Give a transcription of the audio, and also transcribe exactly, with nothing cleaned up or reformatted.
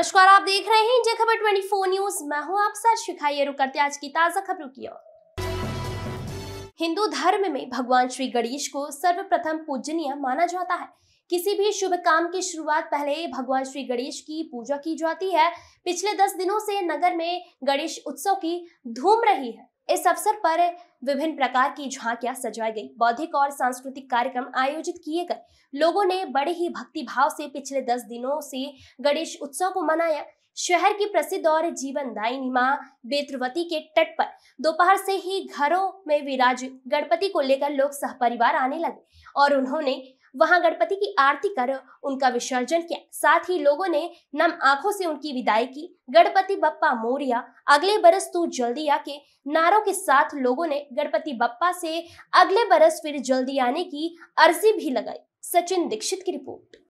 नमस्कार, आप देख रहे हैं जे खबर चौबीस न्यूज। मैं हूं आप साथ शिखाइए रुक करते आज की ताजा खबरों की ओर। हिंदू धर्म में भगवान श्री गणेश को सर्वप्रथम पूजनीय माना जाता है। किसी भी शुभ काम की शुरुआत पहले भगवान श्री गणेश की पूजा की जाती है। पिछले दस दिनों से नगर में गणेश उत्सव की धूम रही है। इस अवसर पर विभिन्न प्रकार की झांकियां सजाई गई, बौद्धिक और सांस्कृतिक कार्यक्रम आयोजित किए गए। लोगों ने बड़े ही भक्ति भाव से पिछले दस दिनों से गणेश उत्सव को मनाया। शहर की प्रसिद्ध और जीवनदायिनी मां बेत्रवती के तट पर दोपहर से ही घरों में विराजित गणपति को लेकर लोग सहपरिवार आने लगे और उन्होंने वहां गणपति की आरती कर उनका विसर्जन किया। साथ ही लोगों ने नम आंखों से उनकी विदाई की। गणपति बप्पा मोरिया, अगले बरस तू जल्दी आके नारों के साथ लोगों ने गणपति बप्पा से अगले बरस फिर जल्दी आने की अर्जी भी लगाई। सचिन दीक्षित की रिपोर्ट।